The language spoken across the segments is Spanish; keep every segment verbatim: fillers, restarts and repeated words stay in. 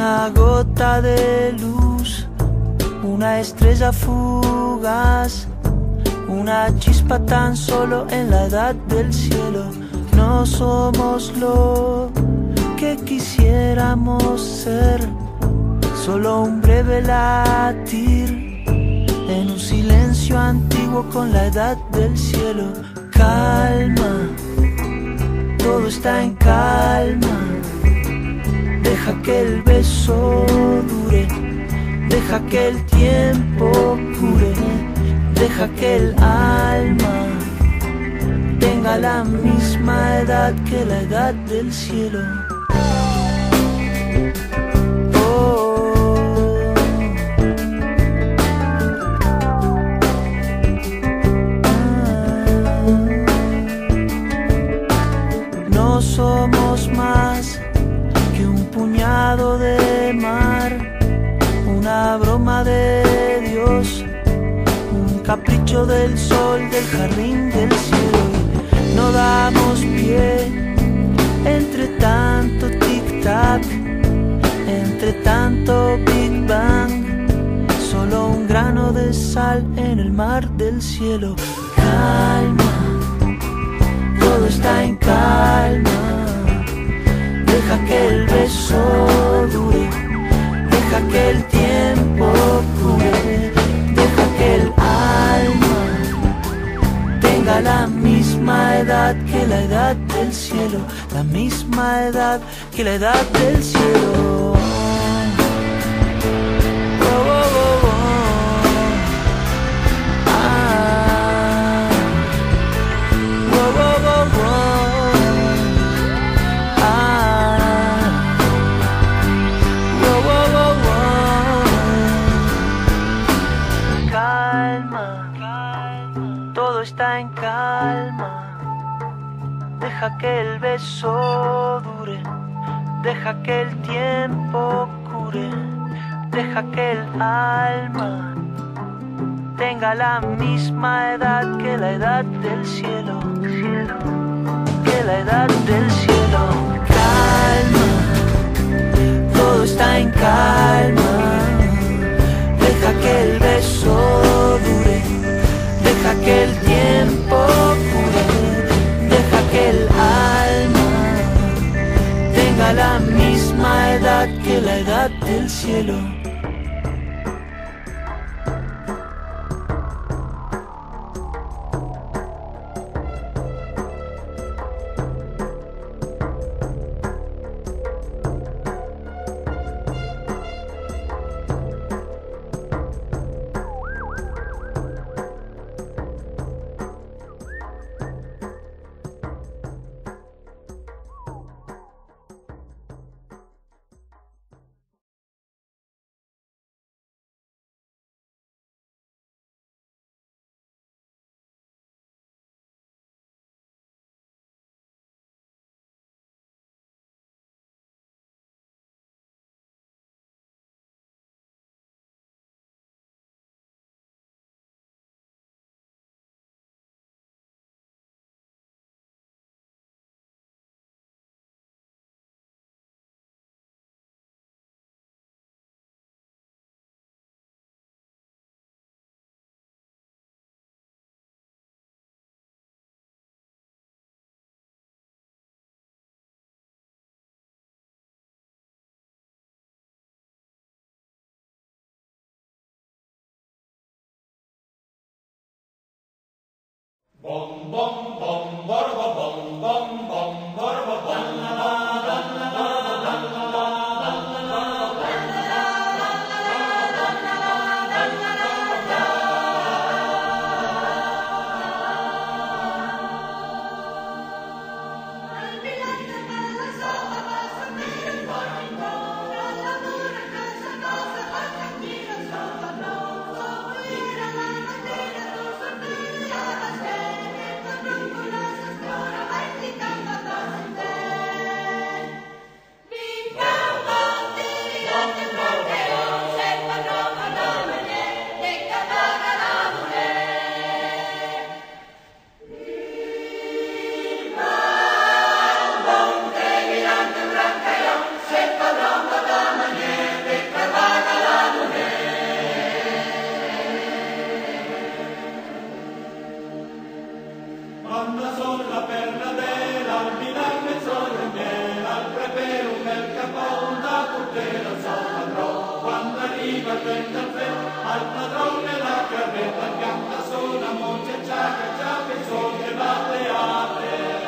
una gota de luz, una estrella fugaz, una chispa tan solo en la edad del cielo. No somos lo que quisiéramos ser, solo un breve latir en un silencio antiguo con la edad del cielo. Calma, todo está en calma. Deja que el beso dure, deja que el tiempo cure, deja que el alma tenga la misma edad que la edad del cielo. Oh. Ah. No somos más que un puñado de mar, una broma de Dios, un capricho del sol del jardín del cielo. No damos pie entre tanto tic-tac, entre tanto Big Bang, solo un grano de sal en el mar del cielo. Calma, todo está en calma. Deja que el beso dure, deja que el tiempo cure, deja que el alma tenga la misma edad que la edad del cielo, la misma edad que la edad del cielo. Oh, oh, oh, oh. Ah. Oh, oh, oh, oh. Ah. Oh, oh, oh, oh. Calma, calma, todo está en calma. Deja que el beso dure, deja que el tiempo cure, deja que el alma tenga la misma edad que la edad del cielo, cielo, que la edad del cielo. Calma, todo está en calma. Deja que el beso dure, deja que el tiempo cure, deja que el alma tenga la misma edad que la edad del cielo. Bom bom bom borba bom bom bom borba bom la la la la la la banda sola per la vela, al di là del sole miele, al prepero un bel capone da tutela sol padrone. Quando arriva il ventafè, al padrone la carretta canta sola, monte già che già che il sole va le apre.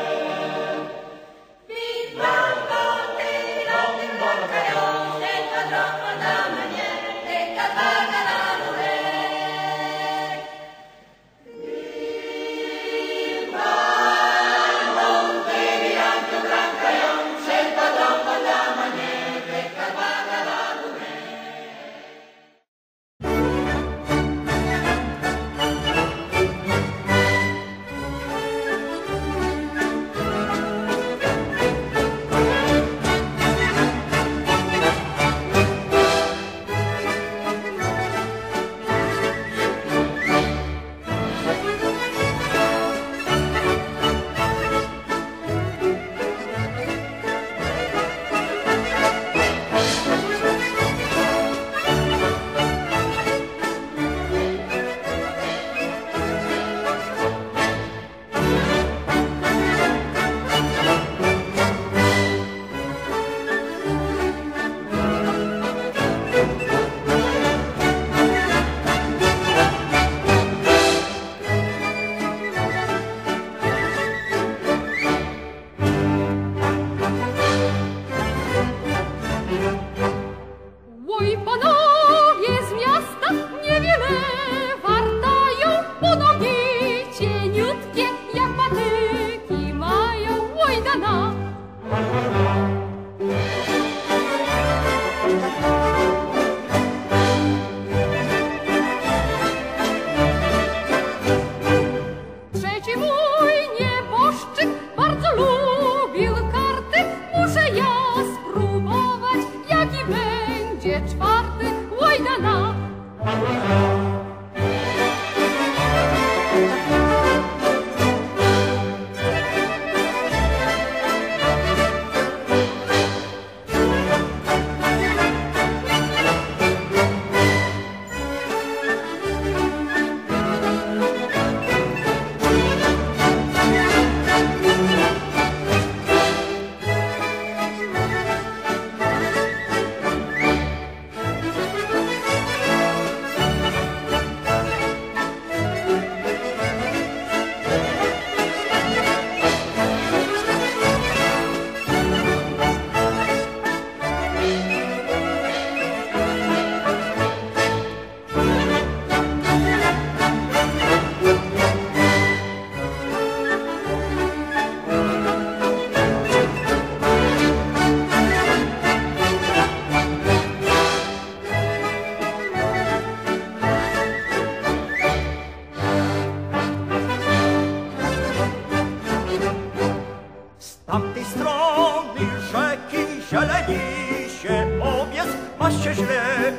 Tamtej strony rzeki zieleni się owiec, masz się źle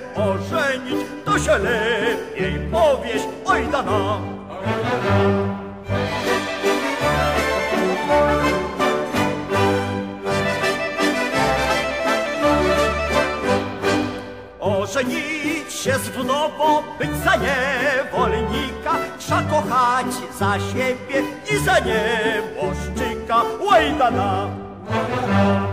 ożenić, to się lepiej powieś, oj dana. Ożenić się z wdową, być za niewolnika, trza kochać za siebie i za nieboszczyka, oj dana.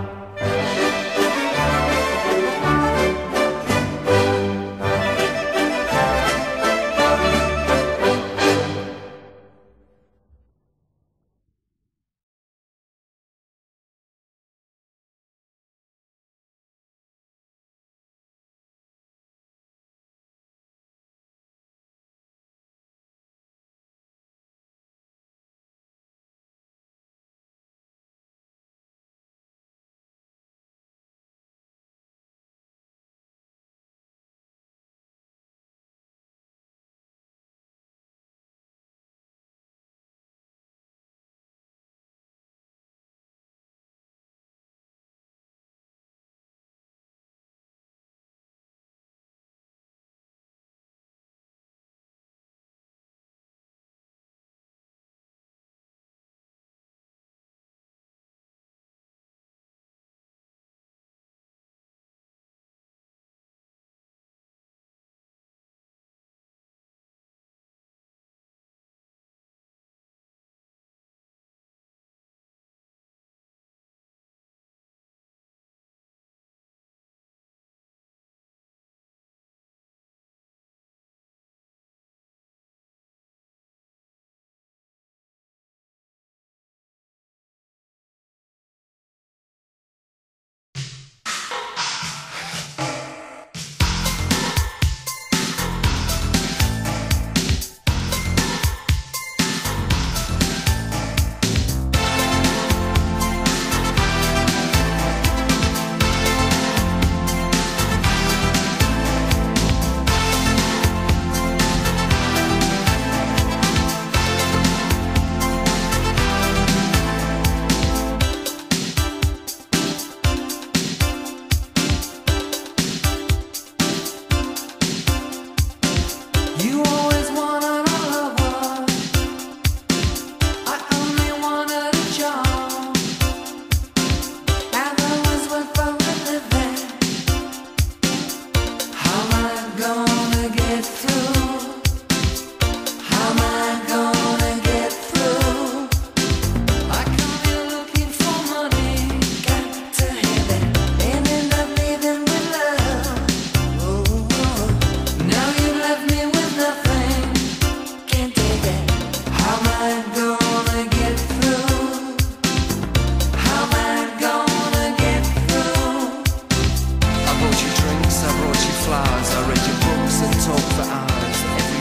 brought you flowers, I read your books and talked for hours.